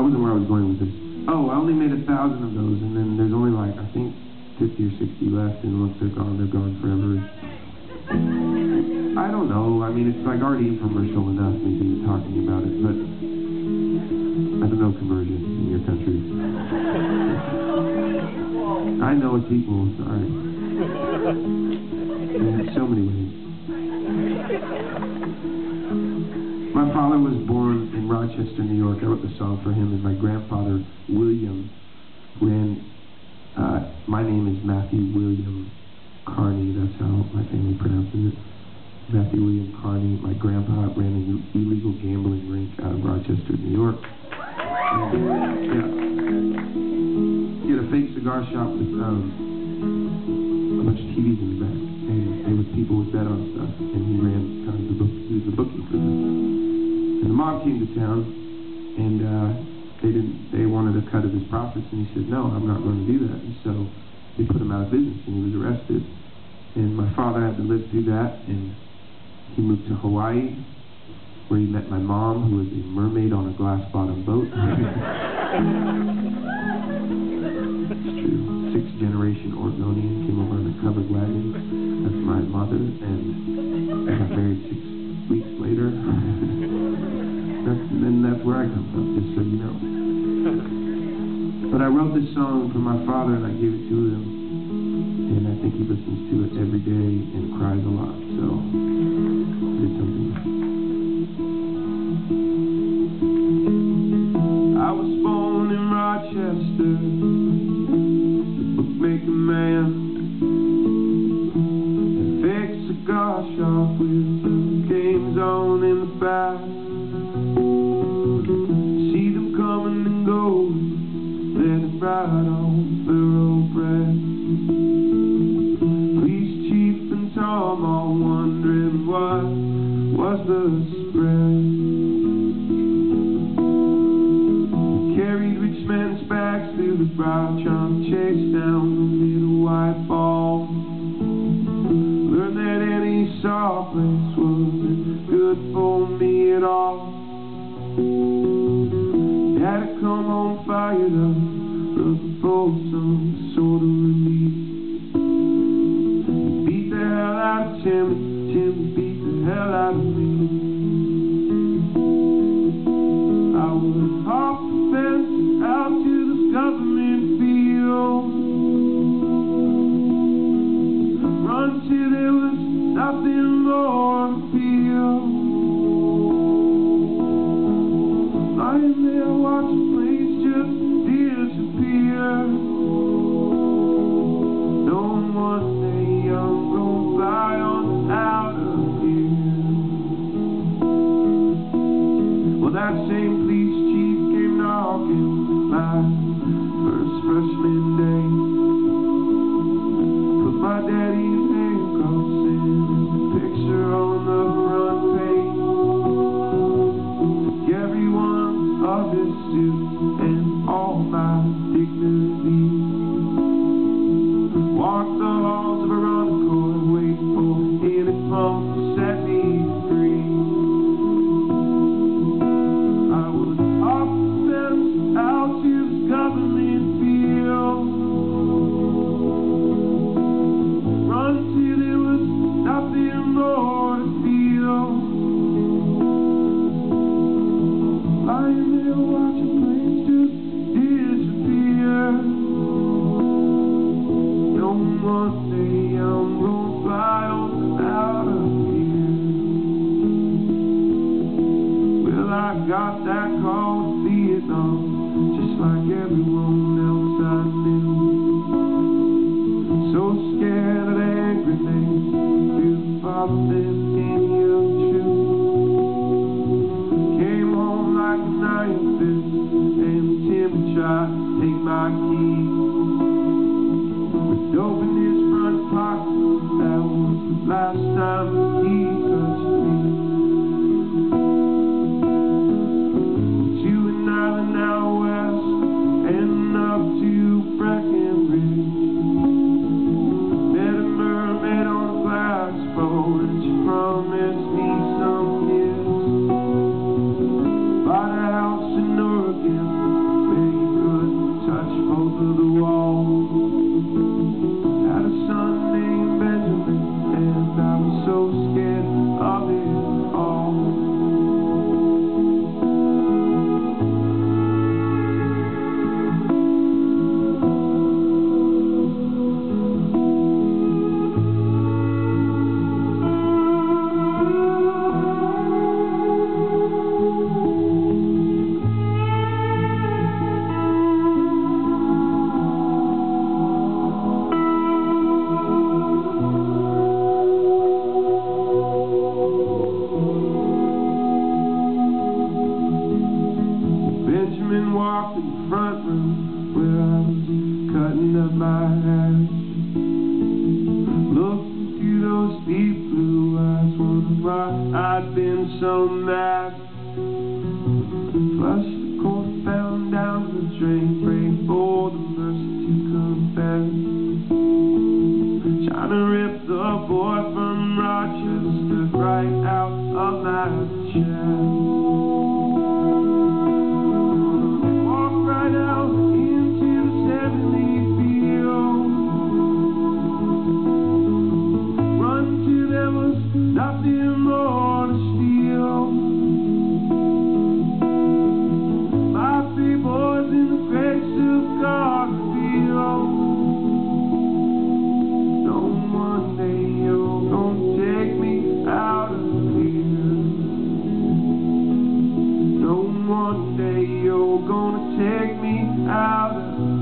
wasn't where I was going with this. Oh, I only made 1,000 of those, and then there's only like, I think, 50 or 60 left, and once they're gone forever. I don't know. I mean, it's like already infomercial enough, maybe talking about it, but I don't know conversion in your country. I know it's equal, sorry. In so many ways. My father was born in Rochester, New York. I wrote the song for him, and my grandfather, William, ran, my name is Matthew William Kearney, that's how my family pronounces it. Matthew William Kearney. My grandpa ran an illegal gambling rink out of Rochester, New York. And, yeah. He had a fake cigar shop with a bunch of TVs in the back, and people would bet on stuff, and he ran kind of he was the bookie for them. And the mob came to town, and they wanted a cut of his profits, and he said, no, I'm not going to do that. And so they put him out of business, and he was arrested. And my father had to live through that, and he moved to Hawaii, where he met my mom, who was a mermaid on a glass-bottom boat. It's true. 6th-generation Oregonian, came over in a covered wagon. That's my mother, and I got married 6 weeks later. And that's where I come from, just so you know. But I wrote this song for my father, and I gave it to him. And I think he listens to it every day and cries a lot, so I did something. I was born in Rochester, the bookmaker man, a fake cigar shop with the games on in the back. See them coming and go, let it ride on thoroughbred. Tom, all wondering what was the spread. We carried rich men's bags through the crowd, trying to chase down the little white ball. Learned that any soft place wasn't good for me at all. Had to come home fired up, looking for some sort of relief. Tim beat the hell out of me. I was off the fence out to this government field. Run till there was nothing more to feel. Lying there watching planes just disappear. Knowing one day I'm gonna fly on out of here. Well, that same police chief came knocking my first freshman day. Put my daddy's handcuffs in the picture on the front page. Took every one of his suits and all my dignity. Walked the halls of Veronica and wait for any pump to set me free. I was off the fence out to the government field. Run till there was nothing more to feel. Lying there watching planes just disappear. One day I'm gonna fly on out of here. Well, I got that call to Vietnam, just like everyone else I knew. So scared of the hand grenades, feel the father them any untrue. Came home like a knife fist, and Tim tried to take my keys. Open his front pocket, that was the last time he touched me. To an island out west, and up to Breckenridge. Met a mermaid on a glass boat, and she promised me some kids. Bought a house in Oregon, walked in the front room where I was cutting up my hash. Looked into those deep blue eyes, wondering why I'd been so mad. Flushed the quarter pound down the drain, praying for the mercy to come back. Trying to rip the boy from Rochester right out of my chest. Walk right out into the 70 field. Run till there was nothing more to steal. My three boys in the great silk garden field. One day you're gonna take me out of here. No, one day you're gonna take me out of here.